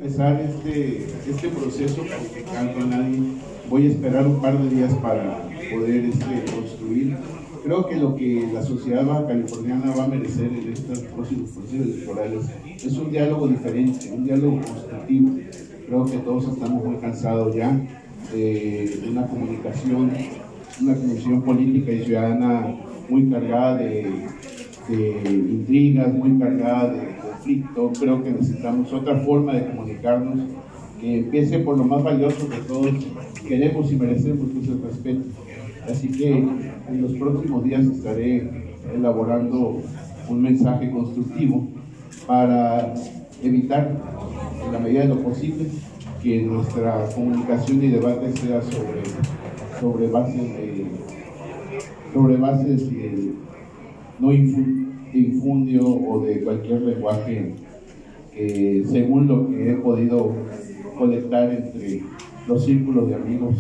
empezar este proceso porque canto a nadie. Voy a esperar un par de días para poder construir. Creo que lo que la sociedad baja californiana va a merecer en estos próximos procesos electorales es un diálogo diferente, un diálogo constructivo. Creo que todos estamos muy cansados ya de una comunicación política y ciudadana muy cargada de intrigas, muy cargada de conflicto. Creo que necesitamos otra forma de comunicarnos que empiece por lo más valioso que todos queremos y merecemos, que es el respeto. Así que en los próximos días estaré elaborando un mensaje constructivo para evitar, en la medida de lo posible, que nuestra comunicación y debate sea sobre bases no infundio o de cualquier lenguaje según lo que he podido colectar entre los círculos de amigos